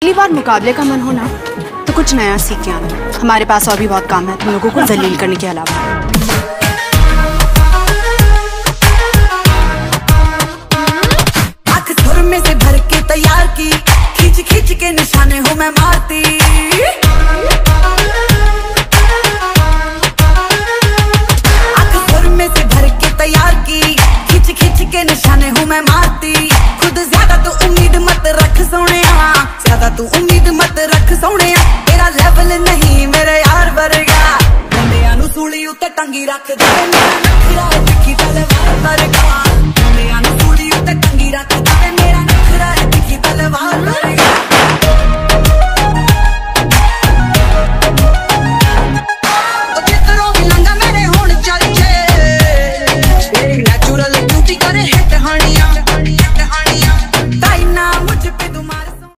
पहली बार मुकाबले का मन हो ना तो कुछ नया सीख के आना। हमारे पास और भी बहुत काम है तुम लोगों को जलील करने के अलावा। आँख सुर में से भर के तैयार की, खींच खींच के निशाने हूँ मैं मारती। आँख सुर में से भर के तैयार की, खींच खींच के निशाने हूँ मैं मारती। खुद ज्यादा तू उम्मीद मत रख सोनिया, ज्यादा तू उम्मीद मत रख सोनिया। तेरा लेवल नहीं मेरे यार वर्गा, बंदियां नू सूली उत्ते टंगी रख दे। मेरा नखरा दिखी तलवार वर्गा।